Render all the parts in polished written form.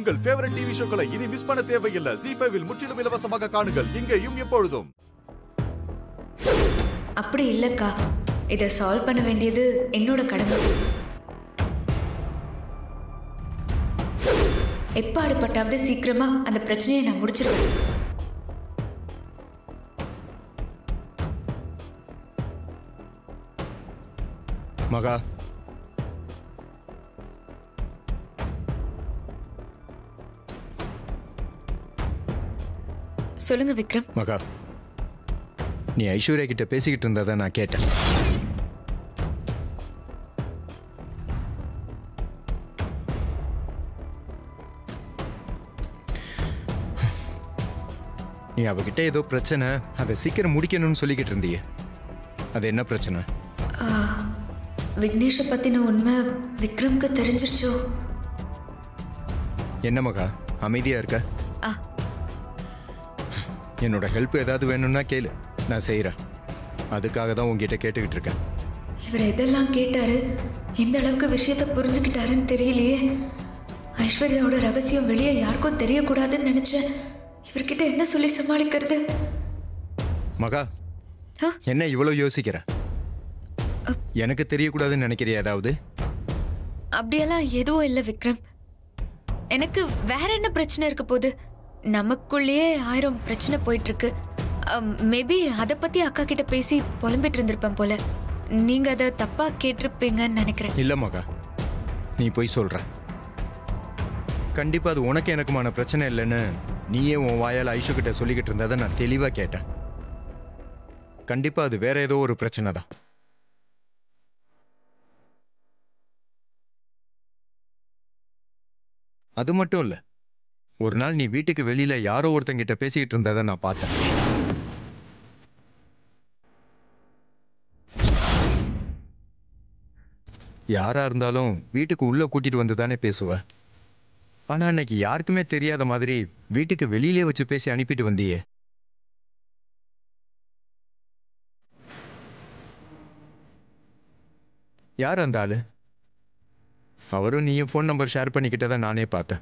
உங்கள் favourite TV ஷோக்களை இனி miss பண்ண தேவையில்லை. ZEE5 இல் முற்றிலும் இலவசமாக காணுங்கள். இங்கேயும் எப்பொழுதும். அப்படி இல்லக்கா, இதை சால்வ் பண்ண வேண்டியது என்னோட கடமை. எப்பாடுபட்டாவது சீக்கிரமா அந்த பிரச்சனையை நான் முடிச்சிருவேன். மகா, சொல்லுங்க விக்ரம். மகா, நீ ஐஸ்வர்யா கிட்ட பேசிக்கிட்டு இருந்ததை நான் கேட்டேன். நீ அவகிட்ட ஏதோ பிரச்சனை, அதை சீக்கிரம் முடிக்கணும்னு சொல்லிக்கிட்டு இருந்தியே, அது என்ன பிரச்சனை? விக்னேஷை பத்தின உண்மை விக்ரம்க்கு தெரிஞ்சிருச்சோ? என்ன மகா அமைதியா இருக்க? என்னோட ஹெல்ப் ஏதாவது வேணும்னா கேளு, நான் செய்யறேன். அதுக்காக தான் உங்ககிட்ட கேட்டுக்கிட்டு இருக்கேன். இவர் எதெல்லாம் கேட்டாரு, எந்த அளவுக்கு விஷயத்தை புரிஞ்சுக்கிட்டாருன்னு தெரியலையே. ஐஸ்வர்யாவோட ரகசியம் வெளியே யாருக்கும் தெரியக்கூடாதுன்னு நினைச்சேன். இவர்கிட்ட என்ன சொல்லி சமாளிக்கிறது? மகா, என்ன இவ்வளவு யோசிக்கிற? எனக்கு தெரியக்கூடாதுன்னு நினைக்கிறியா ஏதாவது? அப்படியெல்லாம் எதுவும் இல்லை விக்ரம். எனக்கு வேற என்ன பிரச்சனை இருக்க போகுது? நமக்குள்ளேயே 1000 பிரச்சனை போயிட்டு இருக்கு. மேபி அதை பத்தி அக்கா கிட்ட பேசி புலம்பிட்டு இருந்திருப்பேன் போல. நீங்க அதை தப்பா கேட்டிருப்பீங்கன்னு நினைக்கிறேன். இல்ல மகா, நீ போய் சொல்ற. கண்டிப்பா அது உனக்கு எனக்குமான பிரச்சனை இல்லைன்னு நீயே உன் வாயால் ஐஷு கிட்ட சொல்லிக்கிட்டு இருந்ததை நான் தெளிவா கேட்டேன். கண்டிப்பா அது வேற ஏதோ ஒரு பிரச்சனை தான். அது மட்டும் இல்ல, ஒரு நாள் நீ வீட்டுக்கு வெளியில யாரோ ஒருத்தங்கிட்ட பேசிக்கிட்டு இருந்ததை நான் பார்த்தேன். யாரா இருந்தாலும் வீட்டுக்கு உள்ள கூட்டிட்டு வந்து தானே பேசுவ. ஆனா அன்னைக்கு யாருக்குமே தெரியாத மாதிரி வீட்டுக்கு வெளியிலே வச்சு பேசி அனுப்பிட்டு வந்தியே. யார் அந்த ஆளு? அவரும் நீயும் ஃபோன் நம்பர் ஷேர் பண்ணிக்கிட்டதை நானே பார்த்தேன்.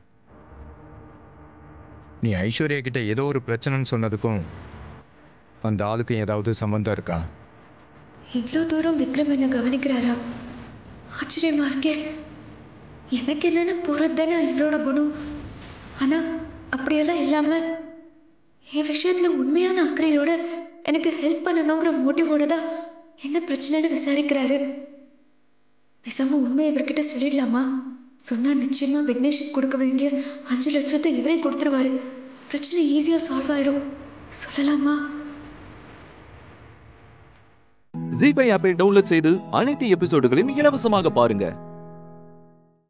நீ ஐஸ்வர்யா கிட்ட ஏதோ ஒரு பிரச்சனைன்னு சொன்னதுக்கும் அந்த ஆளுக்கும் ஏதாவது சம்பந்தம் இருக்கா? இவ்வளோ தூரம் விக்ரம் என்ன கவனிக்கிறாரா? ஆச்சரியமா இருக்கே. எனக்கு என்னென்ன போறது தானே இவரோட குணம். ஆனா அப்படியெல்லாம் இல்லாம என் விஷயத்துல உண்மையான அக்கறையோட எனக்கு ஹெல்ப் பண்ணணுங்கிற மோட்டிவோட தான் என்ன பிரச்சனைன்னு விசாரிக்கிறாரு. பேசாம உண்மையை இவர்கிட்ட சொல்லிடலாமா? சொன்னா நிச்சயமா விக்னேஷ் கொடுக்க வேண்டிய 5 லட்சத்தை இவரே கொடுத்துருவாரு. பிரச்சனை ஈஸியா சால்வ் ஆயிடும். சொல்லலாமா? ZEE5 ஆப்பை டவுன்லோட் செய்து அனைத்து எபிசோடுகளையும் இலவசமாக பாருங்க.